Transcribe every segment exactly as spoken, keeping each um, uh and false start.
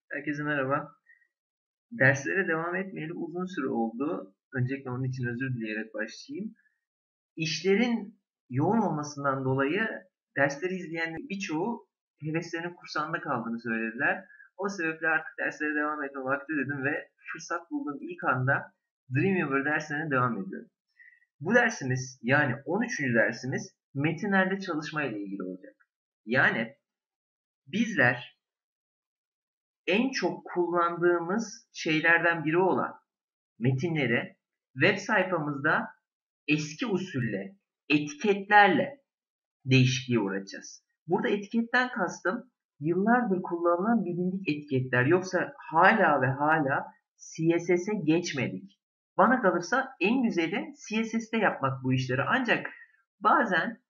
Herkese merhaba. Derslere devam etmeyeli uzun süre oldu. Öncelikle onun için özür dileyerek başlayayım. İşlerin yoğun olmasından dolayı dersleri izleyen birçoğu heveslerinin kursağında kaldığını söylediler. O sebeple artık derslere devam etme vakti dedim ve fırsat bulduğum ilk anda Dreamweaver derslerine devam ediyorum. Bu dersimiz yani on üçüncü dersimiz metinlerle çalışma ile ilgili olacak. Yani bizler en çok kullandığımız şeylerden biri olan metinleri web sayfamızda eski usulle, etiketlerle değişikliğe uğratacağız. Burada etiketten kastım yıllardır kullanılan bilindik etiketler. Yoksa hala ve hala C S S'e geçmedik. Bana kalırsa en güzeli C S S'te yapmak bu işleri. Ancak bazen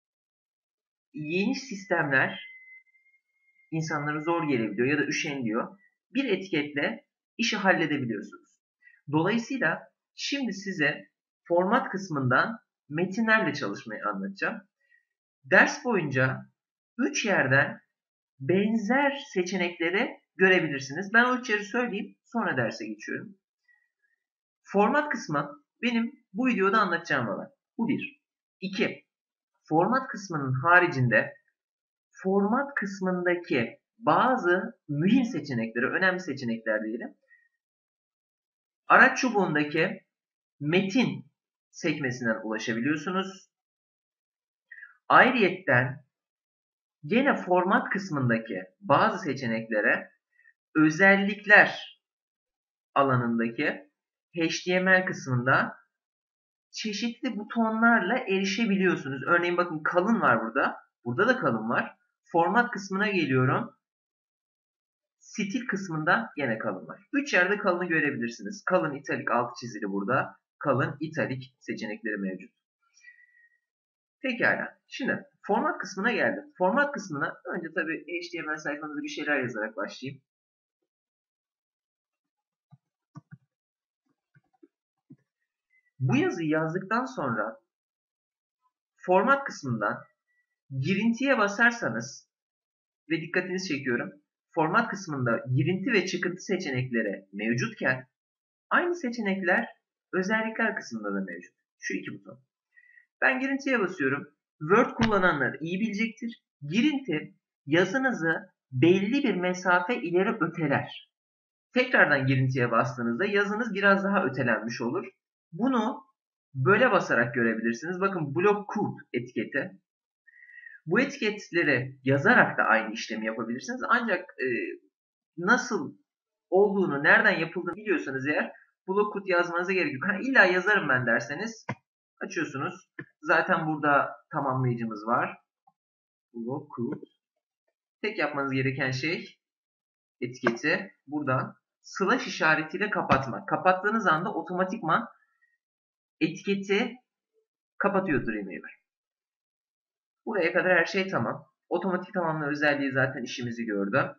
yeni sistemler insanlara zor gelebiliyor ya da üşeniliyor. Bir etiketle işi halledebiliyorsunuz. Dolayısıyla şimdi size format kısmından metinlerle çalışmayı anlatacağım. Ders boyunca üç yerden benzer seçenekleri görebilirsiniz. Ben o üç yeri söyleyeyim, sonra derse geçiyorum. Format kısmı benim bu videoda anlatacağım alan. Bu bir. İki. Format kısmının haricinde format kısmındaki bazı mühim seçenekleri, önemli seçenekler diyelim. Araç çubuğundaki metin sekmesinden ulaşabiliyorsunuz. Ayrıyetten gene format kısmındaki bazı seçeneklere özellikler alanındaki H T M L kısmında çeşitli butonlarla erişebiliyorsunuz. Örneğin bakın kalın var burada. Burada da kalın var. Format kısmına geliyorum. Stil kısmında yine kalın var. üç yerde kalını görebilirsiniz. Kalın italik altı çizili burada. Kalın italik seçenekleri mevcut. Pekala. Şimdi format kısmına geldim. Format kısmına önce tabii H T M L sayfanızda bir şeyler yazarak başlayayım. Bu yazıyı yazdıktan sonra format kısmından girintiye basarsanız ve dikkatinizi çekiyorum. Format kısmında girinti ve çıkıntı seçenekleri mevcutken aynı seçenekler özellikler kısmında da mevcut. Şu iki buton. Ben girintiye basıyorum. Word kullananlar iyi bilecektir. Girinti yazınızı belli bir mesafe ileri öteler. Tekrardan girintiye bastığınızda yazınız biraz daha ötelenmiş olur. Bunu böyle basarak görebilirsiniz. Bakın block code etiketi. Bu etiketleri yazarak da aynı işlemi yapabilirsiniz. Ancak e, nasıl olduğunu, nereden yapıldığını biliyorsanız eğer block code yazmanıza gerek yok. Ha, illa yazarım ben derseniz açıyorsunuz. Zaten burada tamamlayıcımız var. Block code. Tek yapmanız gereken şey etiketi buradan slash işaretiyle kapatmak. Kapattığınız anda otomatikman etiketi kapatıyor Dreamweaver. Buraya kadar her şey tamam. Otomatik tamamlama özelliği zaten işimizi gördü.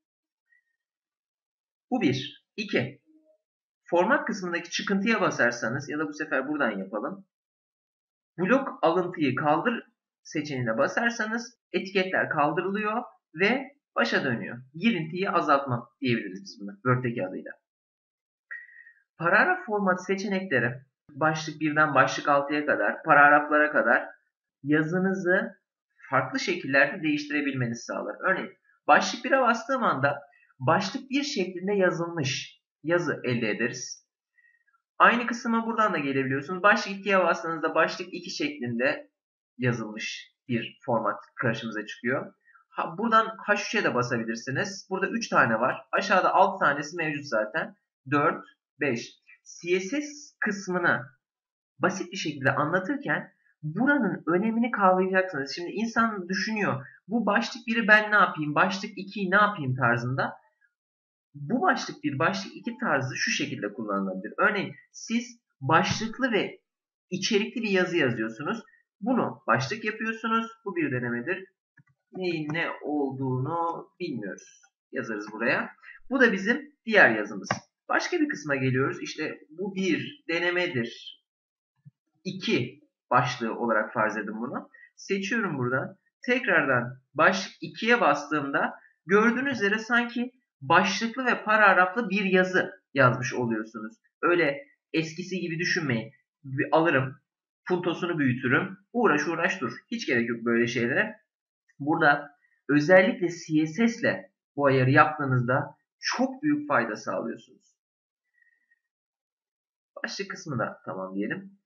Bu bir. İki. Format kısmındaki çıkıntıya basarsanız ya da bu sefer buradan yapalım. Blok alıntıyı kaldır seçeneğine basarsanız etiketler kaldırılıyor ve başa dönüyor. Girintiyi azaltma diyebiliriz biz buna Word'deki adıyla. Paragraf format seçenekleri başlık birden başlık altıya kadar, paragraflara kadar yazınızı farklı şekillerde değiştirebilmenizi sağlar. Örneğin başlık bire bastığım anda başlık bir şeklinde yazılmış yazı elde ederiz. Aynı kısma buradan da gelebiliyorsunuz. Başlık ikiye bastığınızda başlık iki şeklinde yazılmış bir format karşımıza çıkıyor. Ha, buradan H üç'e de basabilirsiniz. Burada üç tane var. Aşağıda altı tanesi mevcut zaten. dört, beş. C S S kısmını basit bir şekilde anlatırken buranın önemini kavrayacaksınız. Şimdi insan düşünüyor. Bu başlık biri ben ne yapayım? Başlık ikiyi ne yapayım tarzında. Bu başlık bir, başlık iki tarzı şu şekilde kullanılabilir. Örneğin siz başlıklı ve içerikli bir yazı yazıyorsunuz. Bunu başlık yapıyorsunuz. Bu bir denemedir. Neyin ne olduğunu bilmiyoruz. Yazarız buraya. Bu da bizim diğer yazımız. Başka bir kısma geliyoruz. İşte bu bir denemedir. iki başlığı olarak farz edin bunu. Seçiyorum burada. Tekrardan başlık ikiye bastığımda gördüğünüz üzere sanki başlıklı ve paragraflı bir yazı yazmış oluyorsunuz. Öyle eskisi gibi düşünmeyin. Bir alırım, puntosunu büyütürüm, uğraş uğraş dur. Hiç gerek yok böyle şeylere. Burada özellikle C S S ile bu ayarı yaptığınızda çok büyük fayda sağlıyorsunuz. Başlık kısmı da tamam diyelim.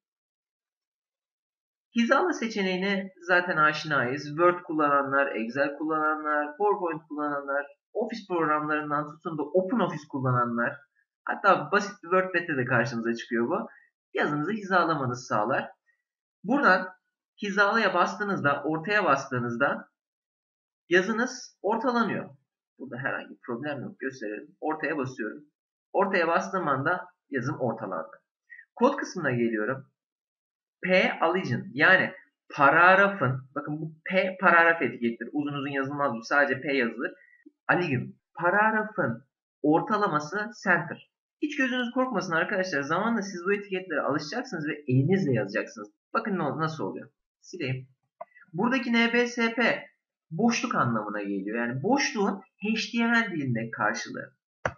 Hizala seçeneğine zaten aşinayız. Word kullananlar, Excel kullananlar, PowerPoint kullananlar, Office programlarından tutun da OpenOffice kullananlar, hatta basit bir WordPad'de de karşımıza çıkıyor bu. Yazınızı hizalamanızı sağlar. Buradan hizalaya bastığınızda, ortaya bastığınızda yazınız ortalanıyor. Burada herhangi bir problem yok. Gösterelim. Ortaya basıyorum. Ortaya bastığım anda yazım ortalandı. Kod kısmına geliyorum. P allign yani paragrafın, bakın bu P paragraf etikettir. Uzun uzun yazılmaz bu. Sadece P yazılır. Allign. Paragrafın ortalaması center. Hiç gözünüz korkmasın arkadaşlar. Zamanla siz bu etiketlere alışacaksınız ve elinizle yazacaksınız. Bakın nasıl oluyor. Sileyim. Buradaki N B S P boşluk anlamına geliyor. Yani boşluğun H T M L dilinde karşılığı.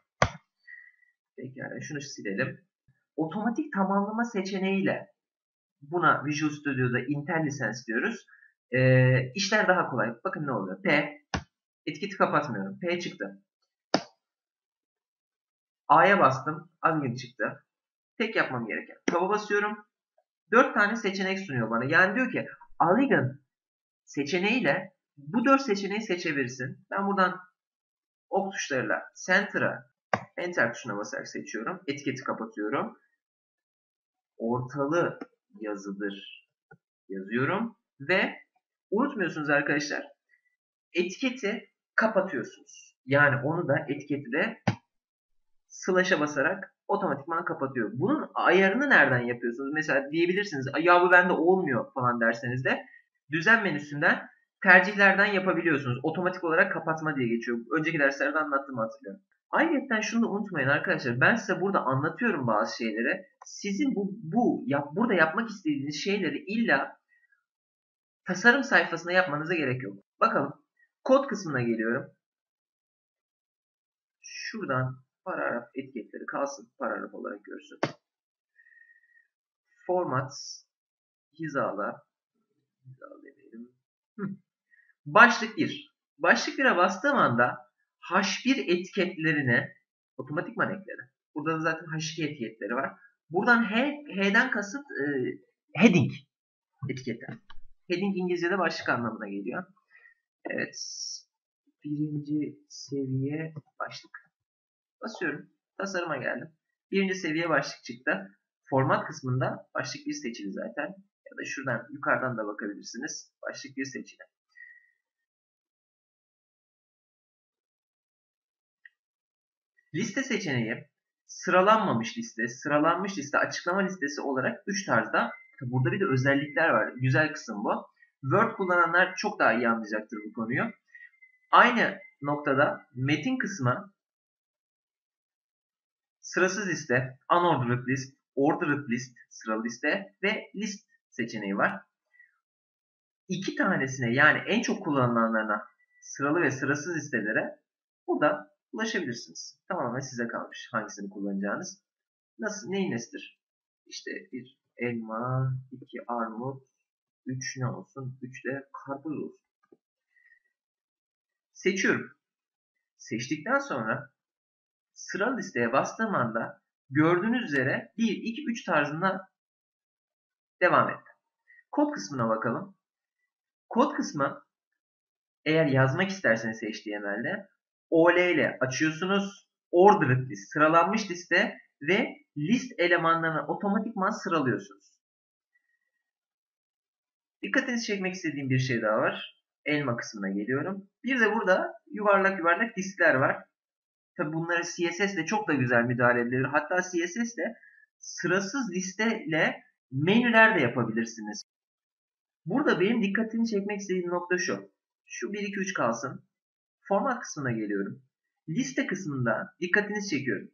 Pekala şunu silelim. Otomatik tamamlama seçeneğiyle buna Visual Studio'da IntelliSense diyoruz. Ee, işler daha kolay. Bakın ne oluyor. P. Etiketi kapatmıyorum. P çıktı. A'ya bastım. Allign çıktı. Tek yapmam gereken. Tab'a basıyorum. dört tane seçenek sunuyor bana. Yani diyor ki Allign seçeneğiyle bu dört seçeneği seçebilirsin. Ben buradan ok tuşlarıyla Center'a Enter tuşuna basarak seçiyorum. Etiketi kapatıyorum. Ortalı yazıdır yazıyorum. Ve unutmuyorsunuz arkadaşlar. Etiketi kapatıyorsunuz. Yani onu da etiketi de slash'a basarak otomatikman kapatıyor. Bunun ayarını nereden yapıyorsunuz? Mesela diyebilirsiniz ya bu bende olmuyor falan derseniz de düzen menüsünden tercihlerden yapabiliyorsunuz. Otomatik olarak kapatma diye geçiyor. Önceki derslerde anlattığımı hatırlıyorum. Ayrıca şunu da unutmayın arkadaşlar. Ben size burada anlatıyorum bazı şeyleri. Sizin bu, bu yap, burada yapmak istediğiniz şeyleri illa tasarım sayfasında yapmanıza gerek yok. Bakalım. Kod kısmına geliyorum. Şuradan paragraf etiketleri kalsın. Paragraf olarak görsün. Format hizala hizala demeyelim. Başlık bir. Başlık bir'e bastığım anda H bir etiketlerine otomatikman ekledi. Burada da zaten H iki etiketleri var. Buradan H, H'den kasıt e, heading etiketi. Heading İngilizce'de başlık anlamına geliyor. Evet. Birinci seviye başlık. Basıyorum. Tasarıma geldim. Birinci seviye başlık çıktı. Format kısmında başlık bir seçili zaten. Ya da şuradan yukarıdan da bakabilirsiniz. Başlık bir seçili. Liste seçeneği sıralanmamış liste, sıralanmış liste, açıklama listesi olarak üç tarzda. Burada bir de özellikler var. Güzel kısım bu. Word kullananlar çok daha iyi anlayacaktır bu konuyu. Aynı noktada metin kısmı sırasız liste, unordered list, ordered list, sıralı liste ve list seçeneği var. İki tanesine yani en çok kullanılanlarına sıralı ve sırasız listelere burada ulaşabilirsiniz. Tamamen size kalmış hangisini kullanacağınız. Nasıl, neyin nesidir? İşte bir elma, iki armut, üç ne olsun? üç de karpuz olsun. Seçiyorum. Seçtikten sonra sıralı listeye bastığım anda gördüğünüz üzere bir, iki, üç tarzında devam etti. Kod kısmına bakalım. Kod kısmı eğer yazmak isterseniz H T M L'de O L ile açıyorsunuz. Ordered list, sıralanmış liste ve list elemanlarını otomatikman sıralıyorsunuz. Dikkatinizi çekmek istediğim bir şey daha var. Elma kısmına geliyorum. Bir de burada yuvarlak yuvarlak diskler var. Tabi bunları C S S ile çok da güzel müdahale edilir. Hatta C S S ile sırasız listeyle menüler de yapabilirsiniz. Burada benim dikkatini çekmek istediğim nokta şu. Şu bir, iki, üç kalsın. Format kısmına geliyorum. Liste kısmında dikkatinizi çekiyorum.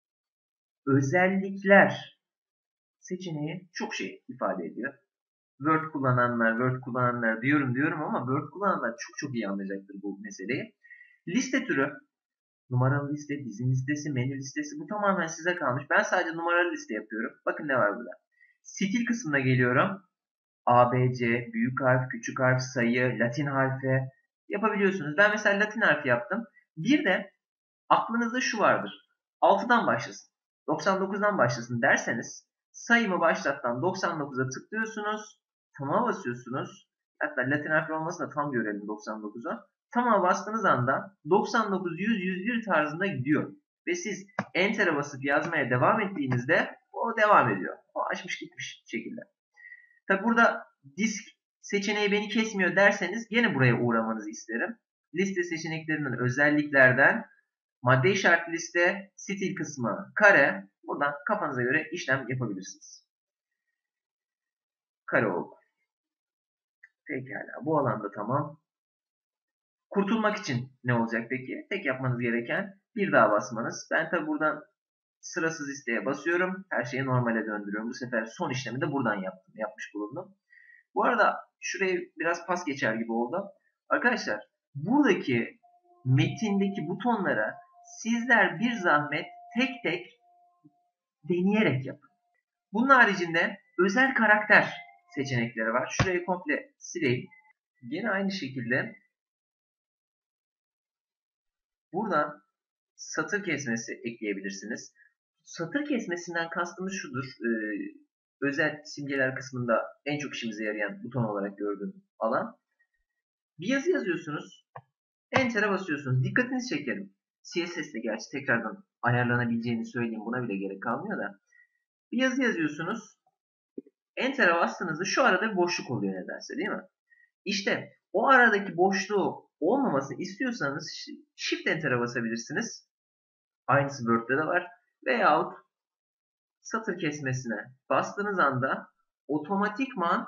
Özellikler seçeneği çok şey ifade ediyor. Word kullananlar, Word kullananlar diyorum diyorum ama Word kullananlar çok çok iyi anlayacaktır bu meseleyi. Liste türü numaralı liste, dizin listesi, menü listesi, bu tamamen size kalmış. Ben sadece numaralı liste yapıyorum. Bakın ne var burada. Stil kısmına geliyorum. A, B, C, büyük harf, küçük harf, sayı, Latin harfi yapabiliyorsunuz. Ben mesela Latin harfi yaptım. Bir de aklınızda şu vardır. altıdan başlasın, doksan dokuzdan başlasın derseniz sayımı başlattan doksan dokuza tıklıyorsunuz. Tamam'a basıyorsunuz. Hatta Latin harfi olmasına tam görelim doksan dokuza. Tamam'a bastığınız anda doksan dokuz, yüz, yüz bir tarzında gidiyor. Ve siz Enter'a basıp yazmaya devam ettiğinizde o devam ediyor. O açmış gitmiş şekilde. Tabi burada disk seçeneği beni kesmiyor derseniz gene buraya uğramanızı isterim. Liste seçeneklerinden, özelliklerden madde işaretli liste, stil kısmı, kare. Buradan kafanıza göre işlem yapabilirsiniz. Kare oldu. Pekala. Bu alanda tamam. Kurtulmak için ne olacak peki? Tek yapmanız gereken bir daha basmanız. Ben tabi buradan sırasız listeye basıyorum. Her şeyi normale döndürüyorum. Bu sefer son işlemi de buradan yaptım. Yapmış bulundum. Bu arada şuraya biraz pas geçer gibi oldu. Arkadaşlar buradaki metindeki butonlara sizler bir zahmet tek tek deneyerek yapın. Bunun haricinde özel karakter seçenekleri var. Şurayı komple sileyim. Yine aynı şekilde buradan satır kesmesi ekleyebilirsiniz. Satır kesmesinden kastımız şudur. Ee, özel simgeler kısmında en çok işimize yarayan buton olarak gördüğüm alan. Bir yazı yazıyorsunuz. Enter'a basıyorsunuz. Dikkatinizi çekerim. C S S'de gerçi tekrardan ayarlanabileceğini söyleyeyim. Buna bile gerek kalmıyor da. Bir yazı yazıyorsunuz. Enter'a bastığınızda şu arada bir boşluk oluyor nedense, değil mi? İşte o aradaki boşluğu olmamasını istiyorsanız Shift Enter'a basabilirsiniz. Aynısı Word'de de var. Veyahut satır kesmesine bastığınız anda otomatikman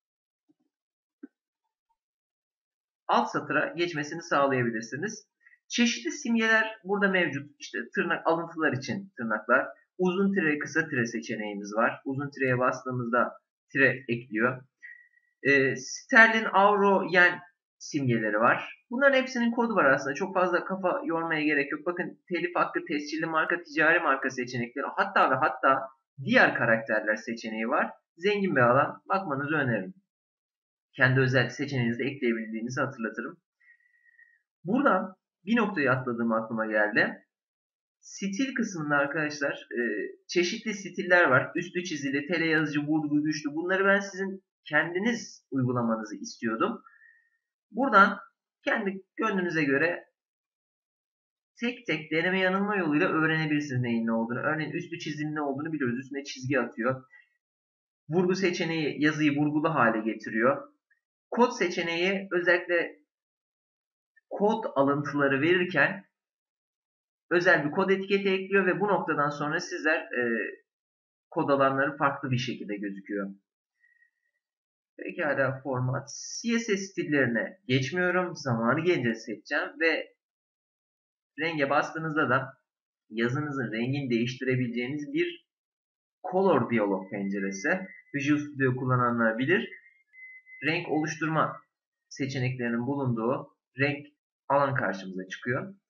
alt satıra geçmesini sağlayabilirsiniz. Çeşitli simgeler burada mevcut. İşte tırnak alıntılar için tırnaklar. Uzun tire, kısa tire seçeneğimiz var. Uzun tireye bastığımızda tire ekliyor. E, sterlin, avro, yen simgeleri var. Bunların hepsinin kodu var aslında. Çok fazla kafa yormaya gerek yok. Bakın telif hakkı, tescilli marka, ticari marka seçenekleri, hatta ve hatta diğer karakterler seçeneği var. Zengin bir alan. Bakmanızı öneririm. Kendi özel seçeneğinizi de ekleyebildiğinizi hatırlatırım. Buradan bir noktayı atladığım aklıma geldi. Stil kısmında arkadaşlar e, çeşitli stiller var. Üstü çizili, tele yazıcı, vurgu, güçlü. Bunları ben sizin kendiniz uygulamanızı istiyordum. Buradan kendi gönlünüze göre tek tek deneme yanılma yoluyla öğrenebilirsiniz neyin ne olduğunu. Örneğin üstü çizili ne olduğunu biliyoruz. Üstüne çizgi atıyor. Vurgu seçeneği yazıyı vurgulu hale getiriyor. Kod seçeneği özellikle kod alıntıları verirken özel bir kod etiketi ekliyor ve bu noktadan sonra sizler e, kod alanları farklı bir şekilde gözüküyor. Pekala, format. C S S stillerine geçmiyorum. Zamanı gelince seçeceğim ve renge bastığınızda da yazınızın rengini değiştirebileceğiniz bir Color Dialog penceresi. Visual Studio kullananlar bilir. Renk oluşturma seçeneklerinin bulunduğu renk alan karşımıza çıkıyor.